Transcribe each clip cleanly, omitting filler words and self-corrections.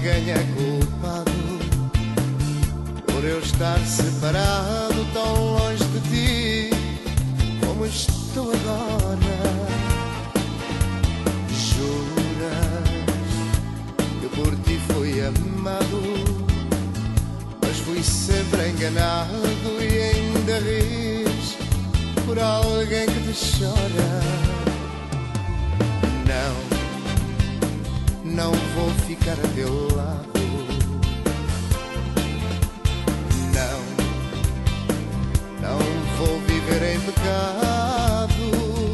alguém é culpado por eu estar separado tão longe de ti como estou agora. Juras que por ti fui amado, mas fui sempre enganado e ainda ris por alguém que te chora. Não vou ficar a teu lado. Não vou viver em pecado.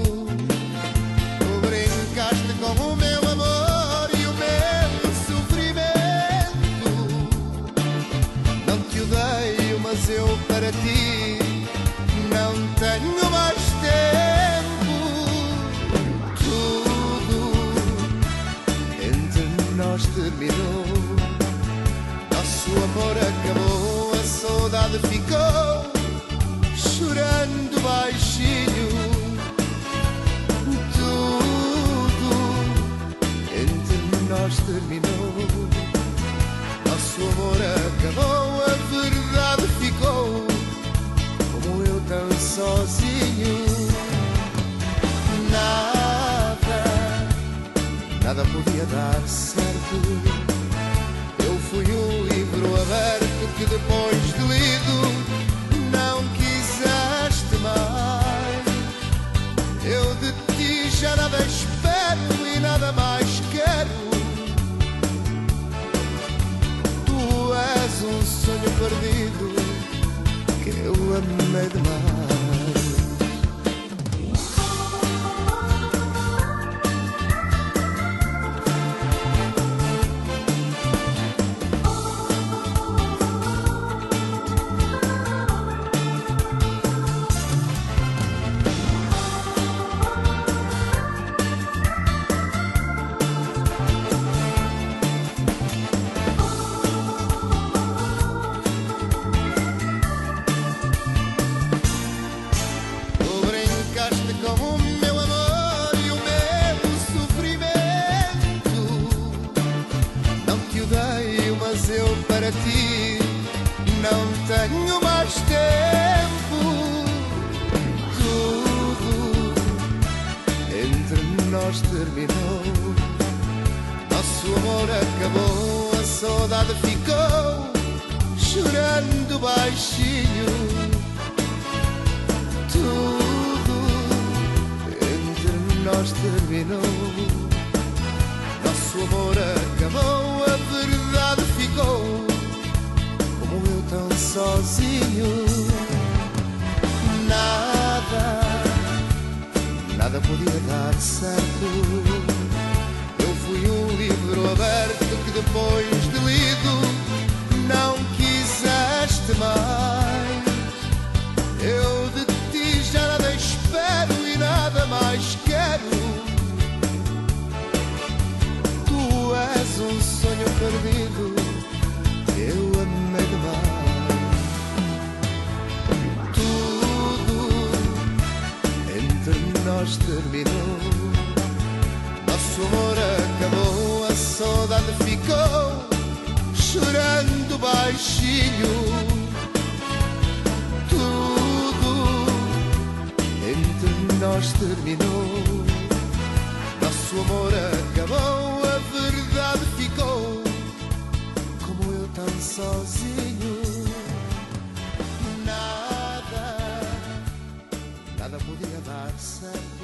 Tu brincaste com o meu amor e o meu sofrimento. Não te odeio, mas eu para ti não tenho mais tempo. Tudo entre nós terminou. Nosso amor acabou, a saudade ficou chorando baixinho. Tudo entre nós terminou. Nosso amor acabou, a verdade ficou como eu tão sozinho. Nada podia dar certo. Eu fui um livro aberto que depois de lido não quiseste mais. Eu de ti já nada espero e nada mais quero. Tu és um sonho perdido que eu amei demais. Eu para ti não tenho mais tempo. Tudo entre nós terminou. Nosso amor acabou, a saudade ficou chorando baixinho. Tudo entre nós terminou. Nosso amor acabou, a verdade ficou como eu tão sozinho. Nada podia dar certo. Eu fui um livro aberto que depois de lido não quiseste mais. Eu de ti já nada espero e nada mais quero. Tu és um sonho perdido que eu amei demais. Tudo entre nós terminou. Nosso amor acabou, a saudade ficou chorando baixinho. Tudo entre nós terminou. Nosso amor acabou, a verdade ficou como eu tão sozinho. Nada podia dar certo.